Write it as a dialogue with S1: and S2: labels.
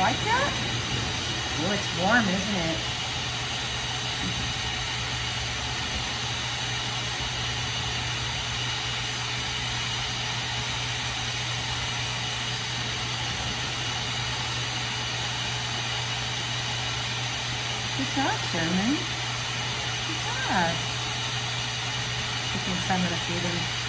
S1: like that? Oh, it's warm, isn't it? Good job, Sherman. Good job. I think I'm going to feed him